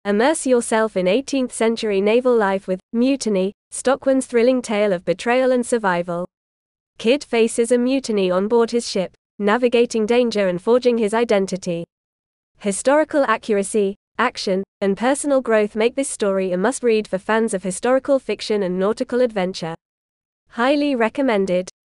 Immerse yourself in 18th-century naval life with Mutiny, Stockwin's thrilling tale of betrayal and survival. Kydd faces a mutiny on board his ship, navigating danger and forging his identity. Historical accuracy, action, and personal growth make this story a must-read for fans of historical fiction and nautical adventure. Highly recommended.